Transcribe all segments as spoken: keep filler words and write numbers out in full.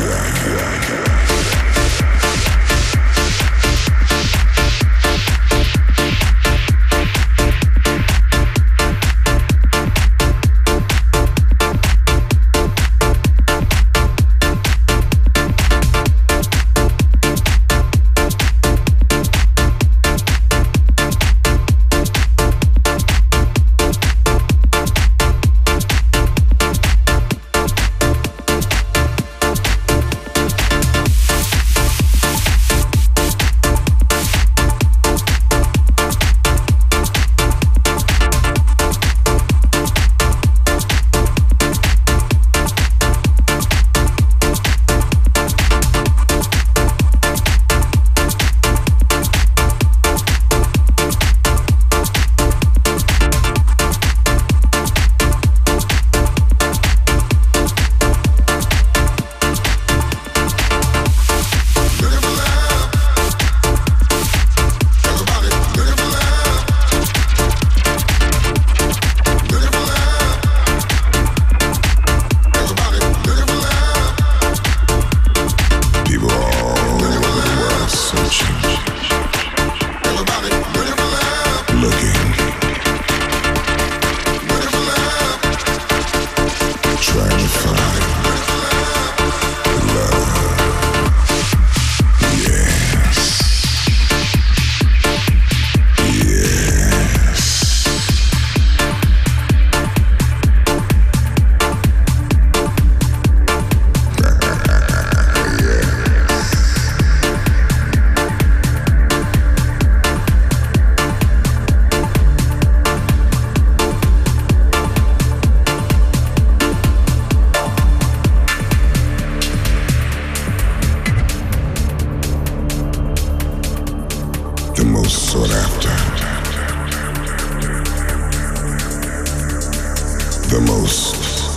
the most.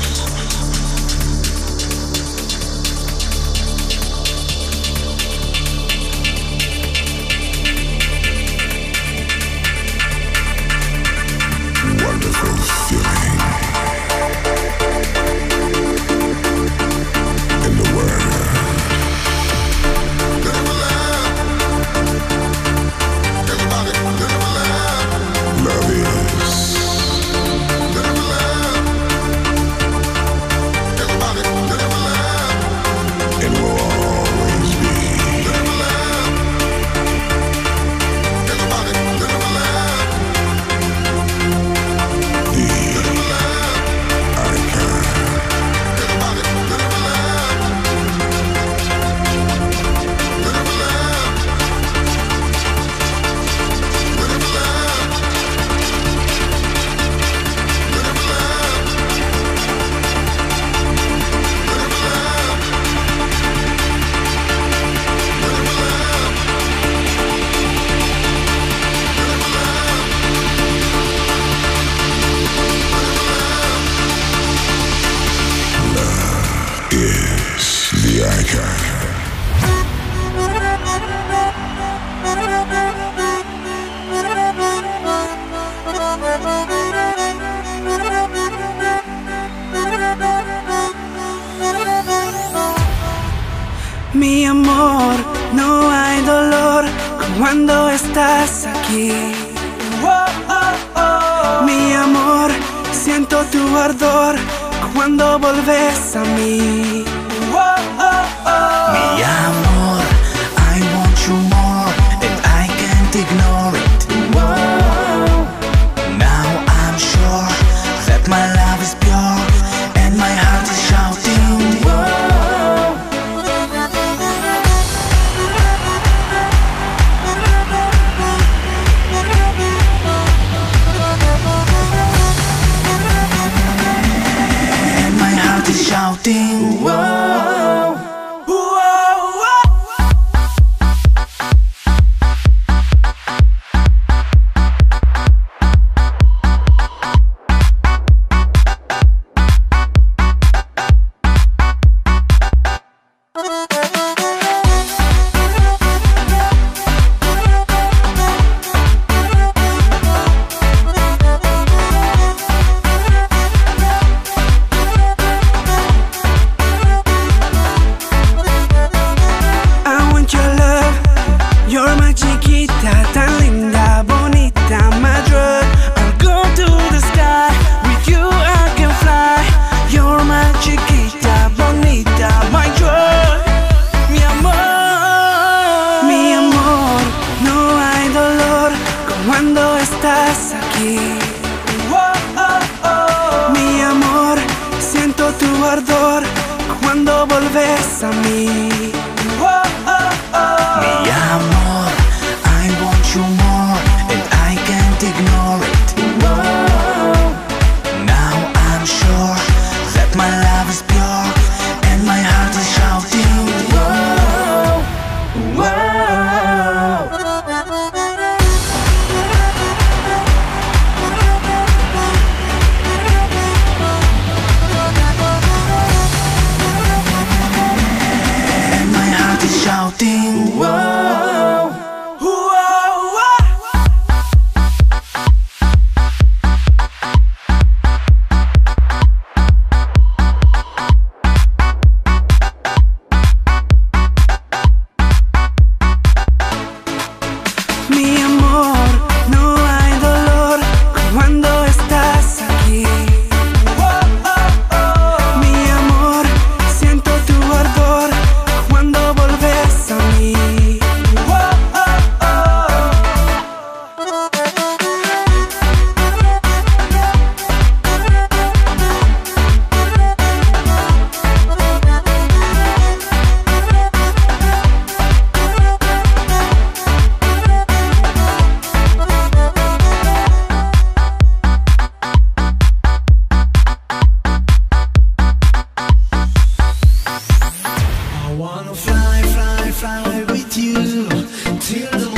Wonderful feeling in the world. Everybody, love is. Everybody, and will always be. Everybody, is the icon. Mi amor, no hay dolor cuando estás aquí. Oh, oh, oh. Mi amor, siento tu ardor cuando volves a mí. Oh, oh, oh. Mi amor, I want you more and I can't ignore it. Whoa. Now I'm sure that my love is pure and my heart is shouting. Whoa. And my heart is shouting. Whoa. volves a mí. Oh, oh, oh. Mi amor, I want you more, and I can't ignore it. Whoa. Now I'm sure that my love is pure, and my heart is shouting. Whoa, whoa. Shouting, whoa, Whoa, whoa. Mi amor, no hay dolor cuando estás aquí. Mi amor, siento tu ardor cuando volves a mí. I wanna fly, fly, fly with you till the